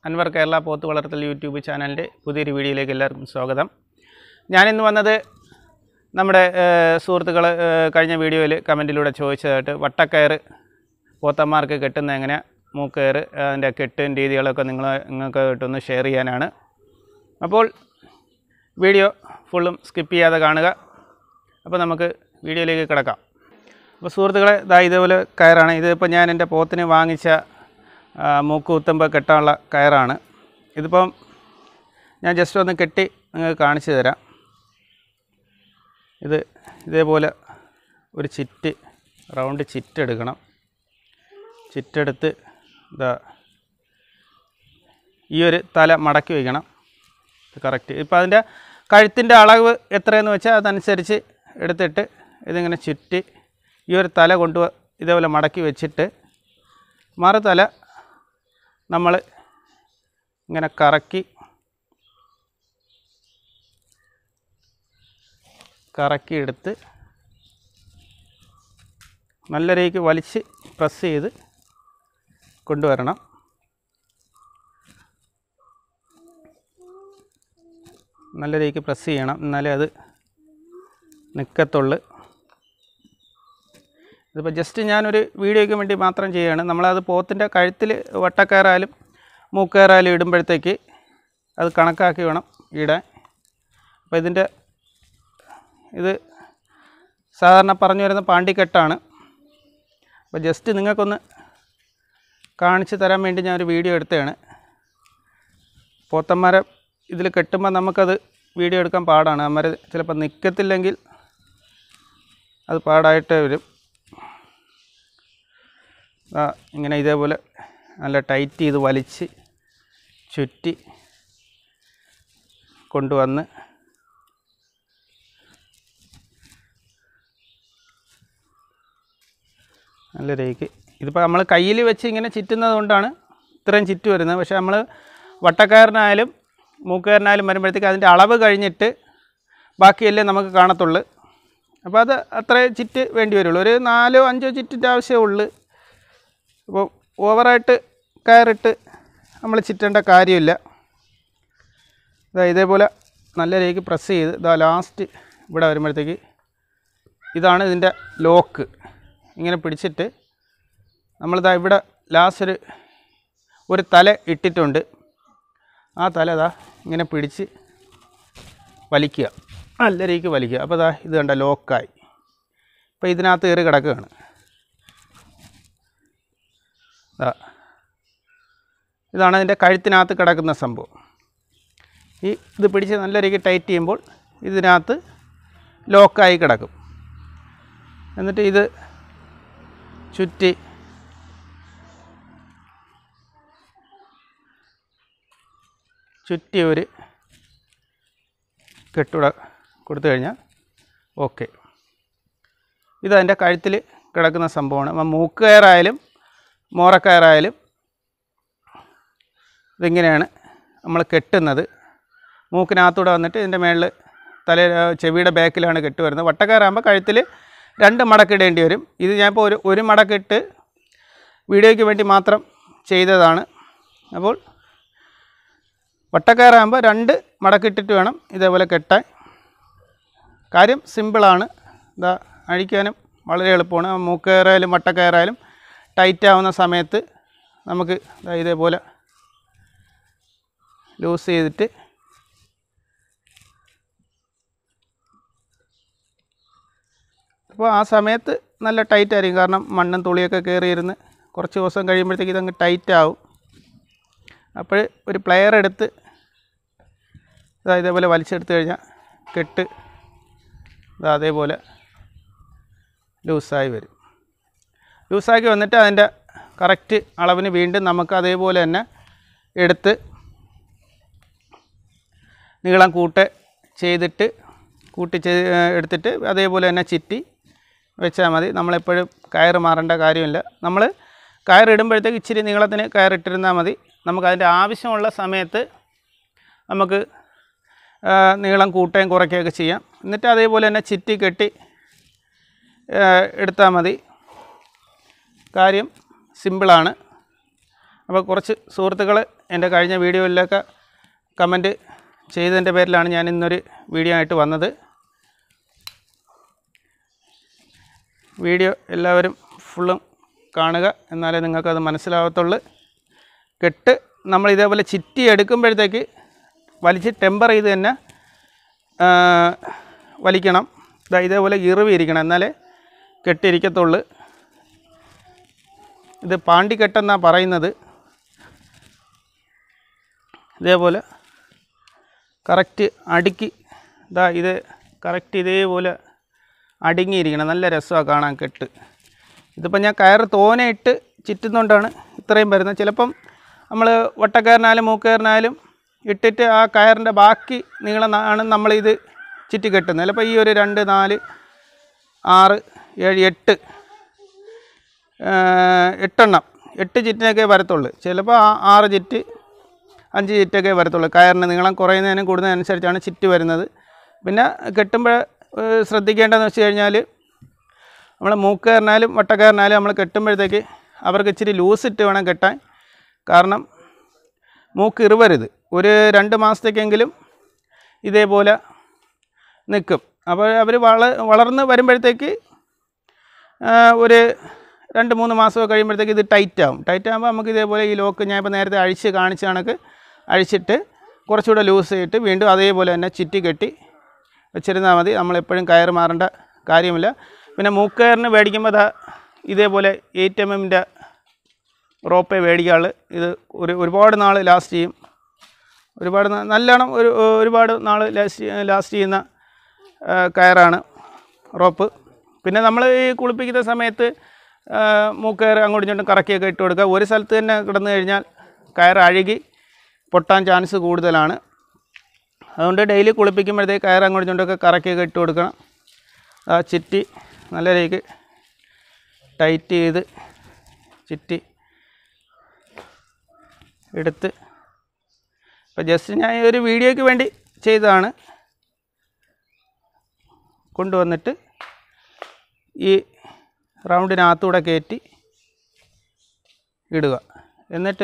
അൻവർ കേരള പോത്ത് വളർത്തൽ യൂട്യൂബ് ചാനലിൻ്റെ പുതിയൊരു വീഡിയോയിലേക്ക് എല്ലാവർക്കും സ്വാഗതം. ഞാനിന്ന് വന്നത് നമ്മുടെ സുഹൃത്തുക്കൾ കഴിഞ്ഞ വീഡിയോയിൽ കമൻറ്റിലൂടെ ചോദിച്ചതായിട്ട് വട്ടക്കയർ പോത്തന്മാർക്ക് കെട്ടുന്ന എങ്ങനെ മൂക്കയർ അതിൻ്റെ കെട്ടും രീതികളൊക്കെ നിങ്ങൾക്ക് ഇട്ടൊന്ന് ഷെയർ ചെയ്യാനാണ്. അപ്പോൾ വീഡിയോ ഫുള്ളും സ്കിപ്പ് ചെയ്യാതെ കാണുക. അപ്പോൾ നമുക്ക് വീഡിയോയിലേക്ക് കിടക്കാം. അപ്പോൾ സുഹൃത്തുക്കളെ, ഇതേപോലെ കയറാണ്. ഇതിപ്പോൾ ഞാൻ എൻ്റെ പോത്തിന് വാങ്ങിച്ച മൂക്ക് കുത്തുമ്പോൾ കെട്ടാനുള്ള കയറാണ്. ഇതിപ്പം ഞാൻ ജസ്റ്റ് ഒന്ന് കെട്ടി നിങ്ങൾക്ക് കാണിച്ചു തരാം. ഇതേപോലെ ഒരു റൗണ്ട് ചിറ്റെടുക്കണം. ചിറ്റെടുത്ത് ഈ ഒരു തല മടക്കി വയ്ക്കണം. കറക്റ്റ്. ഇപ്പോൾ അതിൻ്റെ കഴുത്തിൻ്റെ അളവ് എത്രയെന്ന് വെച്ചാൽ അതനുസരിച്ച് എടുത്തിട്ട് ഇതിങ്ങനെ ചുറ്റി ഈ ഒരു തല ഇതേപോലെ മടക്കി വെച്ചിട്ട് മറുതല നമ്മൾ ഇങ്ങനെ കറക്കി എടുത്ത് നല്ല രീതിക്ക് വലിച്ച് പ്രസ് ചെയ്ത് കൊണ്ടുവരണം. നല്ല രീതിക്ക് പ്രസ് ചെയ്യണം, എന്നാലേ അത് നിൽക്കത്തുള്ളൂ. ഇതിപ്പോൾ ജസ്റ്റ് ഞാനൊരു വീഡിയോയ്ക്ക് വേണ്ടി മാത്രം ചെയ്യുകയാണ്. നമ്മളത് പോത്തിൻ്റെ കഴുത്തിൽ വട്ടക്കയറായാലും മൂക്കയറായാലും ഇടുമ്പോഴത്തേക്ക് അത് കണക്കാക്കി വേണം ഇടാൻ. അപ്പോൾ ഇത് സാധാരണ പറഞ്ഞു വരുന്ന പാണ്ടിക്കെട്ടാണ്. അപ്പോൾ ജസ്റ്റ് നിങ്ങൾക്കൊന്ന് കാണിച്ചു തരാൻ വേണ്ടി ഞാനൊരു വീഡിയോ എടുത്തതാണ്. പോത്തന്മാരെ ഇതിൽ കെട്ടുമ്പോൾ നമുക്കത് വീഡിയോ എടുക്കാൻ പാടാണ്. അമ്മ ചിലപ്പോൾ നിൽക്കത്തില്ലെങ്കിൽ അത് പാടായിട്ട് വരും. ഇങ്ങനെ ഇതേപോലെ നല്ല ടൈറ്റ് ചെയ്ത് വലിച്ച് ചുറ്റി കൊണ്ടുവന്ന് നല്ല രീതിക്ക് ഇതിപ്പോൾ നമ്മൾ കയ്യിൽ വെച്ച് ഇങ്ങനെ ചുറ്റുന്നത് കൊണ്ടാണ് ഇത്രയും ചുറ്റ് വരുന്നത്. പക്ഷേ നമ്മൾ വട്ടക്കയറിനായാലും മൂക്കയറിനായാലും വരുമ്പോഴത്തേക്ക് അതിൻ്റെ അളവ് കഴിഞ്ഞിട്ട് ബാക്കിയല്ലേ നമുക്ക് കാണത്തുള്ളൂ. അപ്പോൾ അത് അത്രയും ചിറ്റ് വേണ്ടി വരുള്ളൂ. ഒരു 4-5 ചിറ്റിൻ്റെ ആവശ്യമേ ഉള്ളൂ. അപ്പോൾ ഓവറായിട്ട് കയറിട്ട് നമ്മൾ ചിറ്റേണ്ട കാര്യമില്ല. ഇതേപോലെ നല്ല രീതിക്ക് പ്രസ് ചെയ്ത് ലാസ്റ്റ് ഇവിടെ വരുമ്പോഴത്തേക്ക് ഇതാണ് ഇതിൻ്റെ ലോക്ക്. ഇങ്ങനെ പിടിച്ചിട്ട് നമ്മളിവിടെ ലാസ്റ്റ് ഒരു തല ഇട്ടിട്ടുണ്ട്. ആ തല ഇങ്ങനെ പിടിച്ച് വലിക്കുക, നല്ല രീതിക്ക് വലിക്കുക. അപ്പോൾ ഇത് കണ്ട ലോക്കായി. ഇപ്പോൾ ഇതിനകത്ത് കയറി കിടക്കുകയാണ്. ഇതാണ് അതിൻ്റെ കഴുത്തിനകത്ത് കിടക്കുന്ന സംഭവം. ഇത് പിടിച്ച് നല്ല രീതിക്ക് ടൈറ്റ് ചെയ്യുമ്പോൾ ഇതിനകത്ത് ലോക്കായി കിടക്കും. എന്നിട്ട് ഇത് ചുറ്റി ഒരു കെട്ടുട കൊടുത്തു കഴിഞ്ഞാൽ ഓക്കെ. ഇതതിൻ്റെ കഴുത്തിൽ കിടക്കുന്ന സംഭവമാണ്. മൂക്ക് കയറായാലും മോറക്കയറായാലും ഇതിങ്ങനെയാണ് നമ്മൾ കെട്ടുന്നത്. മൂക്കിനകത്തൂടെ വന്നിട്ട് ഇതിൻ്റെ മേളിൽ ചെവിയുടെ ബാക്കിലാണ് കെട്ട് വരുന്നത്. വട്ടക്കയറാകുമ്പോൾ കഴുത്തിൽ 2 മടക്കിടേണ്ടി വരും. ഇത് ഞാനിപ്പോൾ ഒരു മടക്കിട്ട് വീഡിയോയ്ക്ക് വേണ്ടി മാത്രം ചെയ്തതാണ്. അപ്പോൾ വട്ടക്കയറാകുമ്പോൾ 2 മടക്കിട്ടിട്ട് വേണം ഇതേപോലെ കെട്ടാൻ. കാര്യം സിമ്പിളാണ്. അഴിക്കാനും വളരെ എളുപ്പമാണ്. മൂക്കയറായാലും വട്ടക്കയറായാലും ടൈറ്റ് ആവുന്ന സമയത്ത് നമുക്ക് ഇതേപോലെ ലൂസ് ചെയ്തിട്ട് അപ്പോൾ ആ സമയത്ത് നല്ല ടൈറ്റ് ആയിരിക്കും. കാരണം മണ്ണും തുളിയൊക്കെ കയറിയിരുന്ന് കുറച്ച് ദിവസം കഴിയുമ്പോഴത്തേക്ക് ഇതങ്ങ് ടൈറ്റ് ആവും. അപ്പോൾ ഒരു പ്ലെയർ എടുത്ത് ഇതേപോലെ വലിച്ചെടുത്ത് കഴിഞ്ഞാൽ കെട്ട് അതേപോലെ ലൂസായി വരും. ലൂസാക്കി വന്നിട്ട് അതിൻ്റെ കറക്റ്റ് അളവിന് വീണ്ടും നമുക്ക് അതേപോലെ തന്നെ എടുത്ത് നീളം എടുത്തിട്ട് അതേപോലെ തന്നെ ചിറ്റി വെച്ചാൽ മതി. നമ്മളെപ്പോഴും കയറ് മാറേണ്ട കാര്യമില്ല. നമ്മൾ കയറിടുമ്പോഴത്തേക്ക് ഇച്ചിരി നീളത്തിന് കയറിട്ടിരുന്നാൽ മതി. നമുക്കതിൻ്റെ ആവശ്യമുള്ള സമയത്ത് നമുക്ക് നീളം കൂട്ടുകയും കുറയ്ക്കുകയൊക്കെ ചെയ്യാം. എന്നിട്ട് അതേപോലെ തന്നെ ചിറ്റി കെട്ടി എടുത്താൽ മതി. കാര്യം സിമ്പിളാണ്. അപ്പോൾ കുറച്ച് സുഹൃത്തുക്കൾ എൻ്റെ കഴിഞ്ഞ വീഡിയോയിലൊക്കെ കമൻറ്റ് ചെയ്തതിൻ്റെ പേരിലാണ് ഞാൻ ഇന്നൊരു വീഡിയോ ആയിട്ട് വന്നത്. വീഡിയോ എല്ലാവരും ഫുള്ളും കാണുക, എന്നാലേ നിങ്ങൾക്കത് മനസ്സിലാവത്തുള്ളൂ. കെട്ട് നമ്മൾ ഇതേപോലെ ചിറ്റി എടുക്കുമ്പോഴത്തേക്ക് വലിച്ച് ടെമ്പർ ചെയ്ത് തന്നെ വലിക്കണം. ഇതേപോലെ ഇറിവിരിക്കണം, എന്നാലേ കെട്ടിരിക്കത്തുള്ളൂ. ഇത് പാണ്ടിക്കെട്ടെന്നാണ് പറയുന്നത്. ഇതേപോലെ കറക്റ്റ് അടുക്കി ഇത് കറക്റ്റ് ഇതേപോലെ അടുങ്ങിയിരിക്കണം. നല്ല രസമാണ് കാണാൻ കെട്ട്. ഇതിപ്പോൾ ഞാൻ കയറ് തോനെ ഇട്ട് ചുറ്റുന്നതുകൊണ്ടാണ് ഇത്രയും വരുന്നത്. ചിലപ്പം നമ്മൾ വട്ടക്കയറിനാലും മൂക്കയറിനാലും ഇട്ടിട്ട് ആ കയറിൻ്റെ ബാക്കി നീളം ആണ് നമ്മളിത് ചുറ്റി കെട്ടുന്നത്. ചിലപ്പോൾ ഈ ഒരു 2, 4, 6, 7, 8 8 ചുറ്റിനൊക്കെ വരത്തുള്ളൂ. ചിലപ്പോൾ 6 ചുറ്റ് 5 ചുറ്റൊക്കെ വരത്തുള്ളൂ. കയറിന് നീളം കുറയുന്നതിനും കൂടുന്നതിനനുസരിച്ചാണ് ചുറ്റ് വരുന്നത്. പിന്നെ കെട്ടുമ്പോൾ ശ്രദ്ധിക്കേണ്ടതെന്ന് വെച്ച് കഴിഞ്ഞാൽ നമ്മൾ മൂക്കയറിനാലും വട്ടക്കയറിനാലും നമ്മൾ കെട്ടുമ്പോഴത്തേക്ക് അവർക്ക് ഇച്ചിരി ലൂസിട്ട് വേണം കെട്ടാൻ. കാരണം മൂക്ക് ഇറുവരുത്. ഒരു 2 മാസത്തേക്കെങ്കിലും ഇതേപോലെ നിൽക്കും. അപ്പോൾ അവർ വളർന്ന് വരുമ്പോഴത്തേക്ക് ഒരു 2-3 മാസം കഴിയുമ്പോഴത്തേക്ക് ഇത് ടൈറ്റാകും. ടൈറ്റാകുമ്പോൾ നമുക്ക് ഇതേപോലെ ഈ ലോക്ക് ഞാൻ ഇപ്പോൾ നേരത്തെ അഴിച്ച് കാണിച്ച കണക്ക് അഴിച്ചിട്ട് കുറച്ചുകൂടെ ലൂസ് ചെയ്തിട്ട് വീണ്ടും അതേപോലെ തന്നെ ചുറ്റി കെട്ടി വെച്ചിരുന്നാൽ മതി. നമ്മളെപ്പോഴും കയറ് മാറേണ്ട കാര്യമില്ല. പിന്നെ മൂക്കയറിന് മേടിക്കുമ്പോൾ ഇതേപോലെ 8 mm റോപ്പേ മേടിക്കാൾ. ഇത് ഒരുപാട് നാൾ ലാസ്റ്റ് ചെയ്യും. നല്ലോണം ഒരുപാട് നാൾ ലാസ്റ്റ് ചെയ്യുന്ന കയറാണ് റോപ്പ്. പിന്നെ നമ്മൾ ഈ കുളിപ്പിക്കുന്ന സമയത്ത് മൂക്കയർ അങ്ങോട്ടും ഇങ്ങോട്ടും കറക്കിയൊക്കെ ഇട്ട് കൊടുക്കുക. ഒരു സ്ഥലത്ത് തന്നെ കിടന്നു കഴിഞ്ഞാൽ കയർ അഴുകി പൊട്ടാൻ ചാൻസ് കൂടുതലാണ്. അതുകൊണ്ട് ഡെയിലി കുളിപ്പിക്കുമ്പോഴത്തേക്ക് കയർ അങ്ങോട്ടും ഇങ്ങോട്ടൊക്കെ കറക്കിയൊക്കെ ഇട്ട് കൊടുക്കണം. ചുറ്റി നല്ല രീതിക്ക് ടൈറ്റ് ചെയ്ത് ചുറ്റി എടുത്ത് ഇപ്പോൾ ജസ്റ്റ് ഞാൻ ഒരു വീഡിയോയ്ക്ക് വേണ്ടി ചെയ്തതാണ്. കൊണ്ടുവന്നിട്ട് ഈ റൗണ്ടിനകത്തൂടെ കയറ്റി ഇടുക. എന്നിട്ട്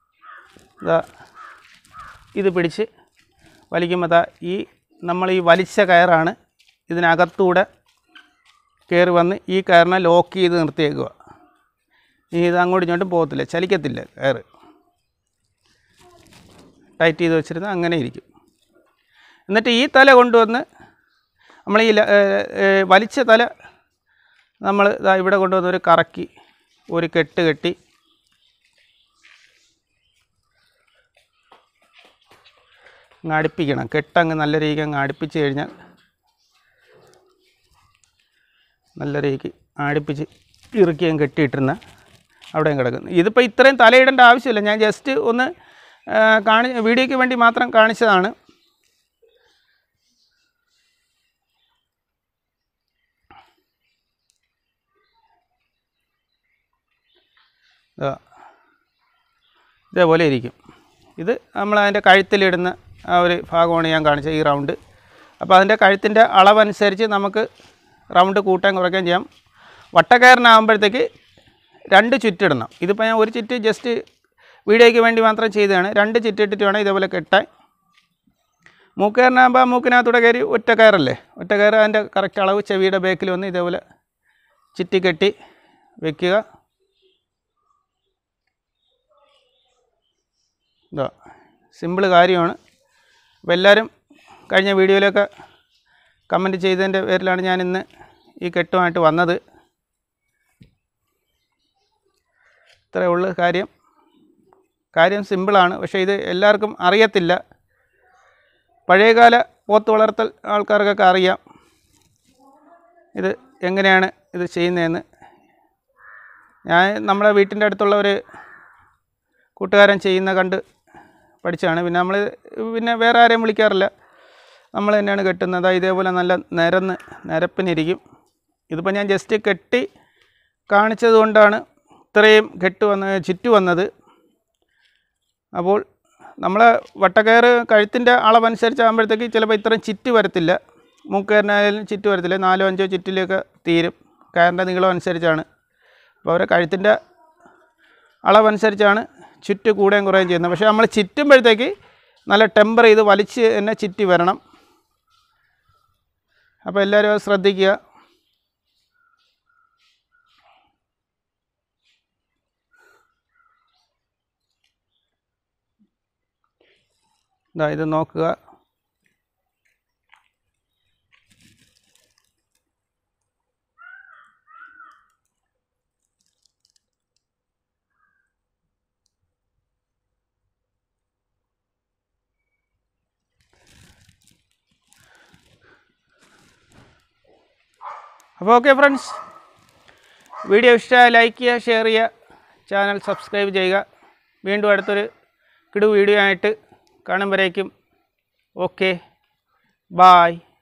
ഇത് പിടിച്ച് വലിക്കുമ്പോൾ നമ്മൾ ഈ വലിച്ച കയറാണ് ഇതിനകത്തൂടെ കയറി വന്ന് ഈ കയറിനെ ലോക്ക് ചെയ്ത് നിർത്തിയേക്കുക. ഇത് അങ്ങോട്ടും ഇങ്ങോട്ടും പോകത്തില്ല, ചലിക്കത്തില്ല. കയറ് ടൈറ്റ് ചെയ്ത് വെച്ചിരുന്നാൽ അങ്ങനെ ഇരിക്കും. എന്നിട്ട് ഈ തല കൊണ്ടുവന്ന് നമ്മൾ ഈ വലിച്ച തല നമ്മൾ ഇവിടെ കൊണ്ടുവന്ന് ഒരു കറക്കി ഒരു കെട്ട് കെട്ടി അങ്ങ് അടുപ്പിക്കണം. കെട്ടങ്ങ് നല്ല രീതിക്ക് അങ്ങ് അടുപ്പിച്ച് കഴിഞ്ഞാൽ നല്ല രീതിക്ക് അടുപ്പിച്ച് ഇറുക്കിയും കെട്ടിയിട്ടിരുന്ന അവിടെയും കിടക്കുന്നു. ഇതിപ്പോൾ ഇത്രയും തലയിടേണ്ട ആവശ്യമില്ല. ഞാൻ ജസ്റ്റ് ഒന്ന് വീഡിയോയ്ക്ക് വേണ്ടി മാത്രം കാണിച്ചതാണ്. ഇതേപോലെ ഇരിക്കും. ഇത് നമ്മൾ അതിൻ്റെ കഴുത്തിലിടുന്ന ആ ഒരു ഭാഗമാണ് ഞാൻ കാണിച്ചത്, ഈ റൗണ്ട്. അപ്പോൾ അതിൻ്റെ കഴുത്തിൻ്റെ അളവനുസരിച്ച് നമുക്ക് റൗണ്ട് കൂട്ടാൻ കുറയ്ക്കാൻ ചെയ്യാം. വട്ടക്കയറിനാകുമ്പോഴത്തേക്ക് 2 ചുറ്റിടണം. ഇതിപ്പോൾ ഞാൻ ഒരു ചുറ്റ് ജസ്റ്റ് വീഡിയോയ്ക്ക് വേണ്ടി മാത്രം ചെയ്തതാണ്. 2 ചുറ്റിട്ടിട്ട് വേണം ഇതേപോലെ കെട്ടാൻ. മൂക്കയറിനാകുമ്പോൾ മൂക്കിനകത്തൂടെ കയറി ഒറ്റ കയറല്ലേ, ഒറ്റ കയറ് അതിൻ്റെ കറക്റ്റ് അളവ് ചെവിയുടെ ബേക്കിൽ വന്ന് ഇതേപോലെ ചുറ്റി കെട്ടി വയ്ക്കുക. സിമ്പിൾ കാര്യമാണ്. അപ്പോൾ എല്ലാവരും കഴിഞ്ഞ വീഡിയോയിലൊക്കെ കമൻറ്റ് ചെയ്തതിൻ്റെ പേരിലാണ് ഞാൻ ഇന്ന് ഈ കെട്ടുമായിട്ട് വന്നത്. ഇത്രയേ ഉള്ളൂ കാര്യം സിമ്പിളാണ്. പക്ഷേ ഇത് എല്ലാവർക്കും അറിയത്തില്ല. പഴയകാല പോത്ത് വളർത്തൽ ആൾക്കാർക്കൊക്കെ അറിയാം ഇത് എങ്ങനെയാണ് ഇത് ചെയ്യുന്നതെന്ന്. ഞാൻ നമ്മുടെ വീട്ടിൻ്റെ അടുത്തുള്ള ഒരു കൂട്ടുകാരൻ ചെയ്യുന്ന കണ്ട് പഠിച്ചാണ്. പിന്നെ വേറെ ആരെയും വിളിക്കാറില്ല, നമ്മൾ തന്നെയാണ് കെട്ടുന്നത്. ഇതേപോലെ നല്ല നിരപ്പിനിരിക്കും. ഇതിപ്പോൾ ഞാൻ ജസ്റ്റ് കെട്ടി കാണിച്ചത് കൊണ്ടാണ് ഇത്രയും ചുറ്റു വന്നത്. അപ്പോൾ നമ്മൾ വട്ടക്കയർ കഴുത്തിൻ്റെ അളവനുസരിച്ചാകുമ്പോഴത്തേക്ക് ചിലപ്പോൾ ഇത്രയും ചുറ്റ് വരത്തില്ല. മൂക്കയറിനായാലും ചുറ്റ് വരത്തില്ല. 4-5 ചുറ്റിലൊക്കെ തീരും. കയറിൻ്റെ നീളം അനുസരിച്ചാണ്. അപ്പോൾ അവരെ കഴുത്തിൻ്റെ അളവനുസരിച്ചാണ് ചുറ്റ് കൂടുകയും കുറയുകയും ചെയ്യുന്നത്. പക്ഷേ നമ്മൾ ചുറ്റുമ്പോഴത്തേക്ക് നല്ല ടെമ്പർ ചെയ്ത് വലിച്ച് തന്നെ ചുറ്റി വരണം. അപ്പോൾ എല്ലാവരും അത് ശ്രദ്ധിക്കുക. ഇത് നോക്കുക. അപ്പോൾ ഓക്കെ ഫ്രണ്ട്സ്, വീഡിയോ ഇഷ്ടമായ ലൈക്ക് ചെയ്യുക, ഷെയർ ചെയ്യുക, ചാനൽ സബ്സ്ക്രൈബ് ചെയ്യുക. വീണ്ടും അടുത്തൊരു വീഡിയോ ആയിട്ട് കാണുമ്പോഴേക്കും ഓക്കെ, ബായ്.